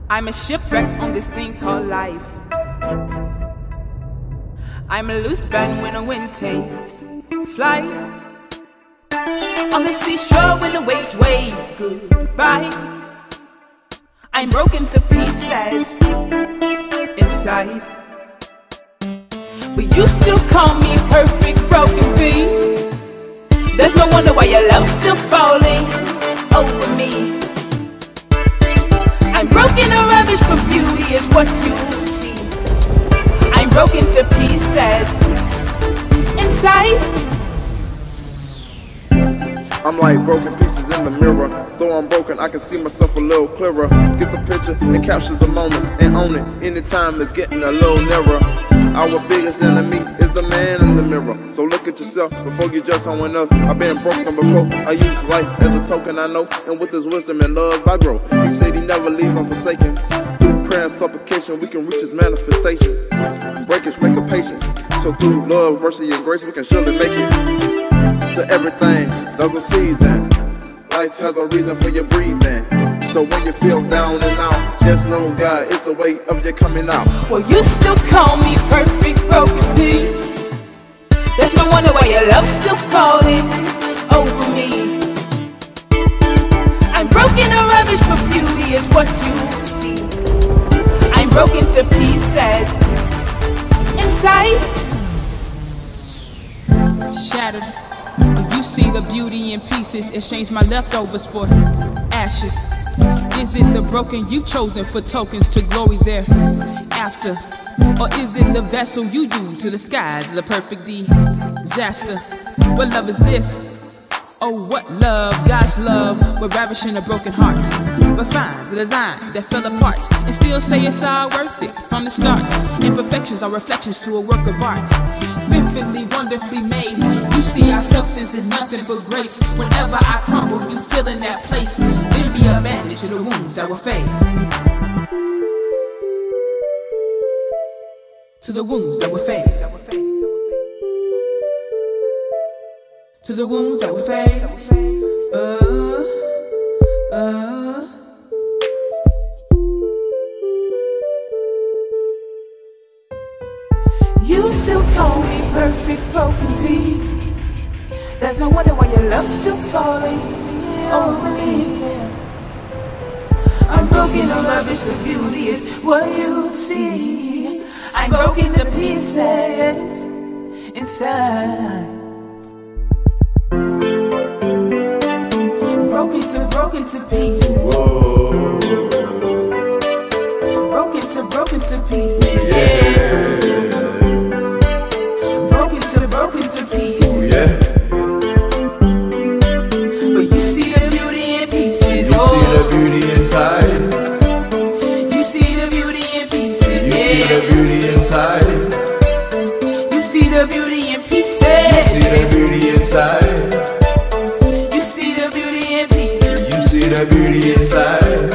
I'm a shipwreck on this thing called life. I'm a loose band when the wind takes flight. On the seashore when the waves wave goodbye. I'm broken to pieces inside, but you still call me perfect broken piece. There's no wonder why your love's still falling over me. I'm broken to rubbish, but beauty is what you see. I'm broken to pieces inside. I'm like broken pieces in the mirror. Though I'm broken, I can see myself a little clearer. Get the picture and capture the moments and own it. Anytime it's getting a little nearer. Our biggest enemy is the man in the mirror. So look at yourself before you judge someone else. I've been broken before. I use life as a token, I know. And with his wisdom and love, I grow. He said he never leave unforsaken. Through prayer and supplication, we can reach his manifestation. Breakage, make a patience. So through love, mercy, and grace, we can surely make it. To everything, there's a season. Life has a reason for your breathing. So when you feel down and out, just know God is the way of your coming out. Well, you still call me perfect broken piece. There's no wonder why your love's still falling over me. I'm broken to rubbish, but beauty is what you see. I'm broken to pieces inside. Shattered. You see the beauty in pieces. Exchange my leftovers for ashes. Is it the broken you've chosen for tokens to glory thereafter? Or is it the vessel you use to disguise the perfect disaster? What love is this? Oh, what love, God's love. We're ravishing a broken heart. Refine the design that fell apart and still say it's all worth it from the start. Imperfections are reflections to a work of art, vividly, wonderfully made. You see our substance is nothing but grace. Whenever I crumble, you fill in that place. Then be a bandage to the wounds that will fade. To the wounds that will fade. To the wounds that will fade. You still call me perfect broken piece. There's no wonder why your love's still falling over me. I'm broken to rubbish, but beauty is what you see. I'm broken to pieces inside. Broken to pieces. Whoa. Broken to pieces. Yeah. Broken to pieces. Ooh, yeah. But you see the beauty in pieces. You see the beauty inside. You see the beauty in pieces. You see the beauty inside. You see the beauty in pieces. You see the beauty inside. You see the beauty in pieces. You see the beauty inside.